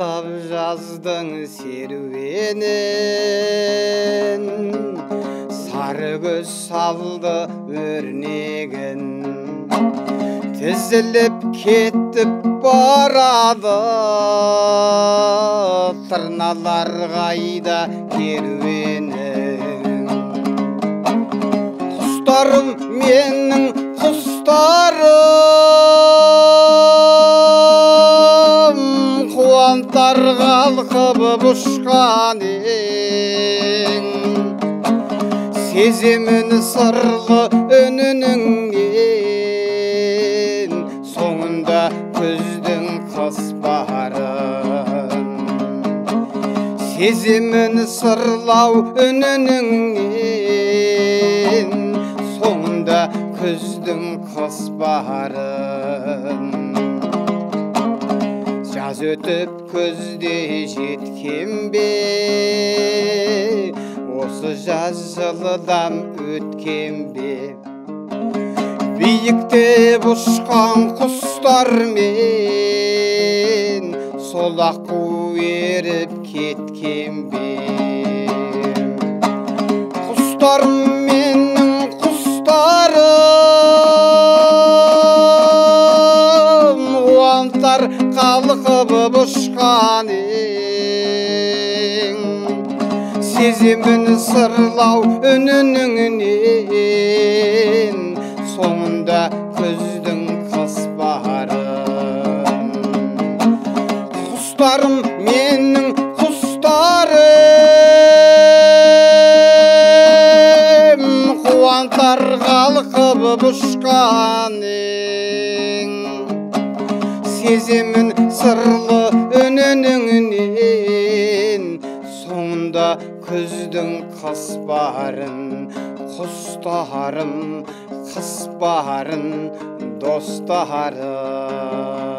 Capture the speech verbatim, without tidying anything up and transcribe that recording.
Бастап жаздың серуенін, сары көз салды өрнегін. Тізіліп кеттіп барады, тырналар қайда керуенің. Құстарым менің құстарым, қуантар қалқып ұшқан ең. Сеземін сырлы үнініңнен, соңында күздің қыс барын. Сеземін сырлау үнініңнен, соңында күздің қыс барын. Жаз өтіп күзде жеткен бе, осы жаз жылыдан өткен бе. Биіктеп ұшқан құстармен солақ қу еріп кеткен бе. Құстарым менің құстарым, қуантар қалқып ұшқан ең. Сеземін сырлау үнініңнен, соңында күздің қыс барын. Құстарым менің құстарым, қуантар қалқып ұшқан ең. Сеземін сырлы үнініңнен, соңында күздің қыс барын. Құстарым, қыс барын, достарым.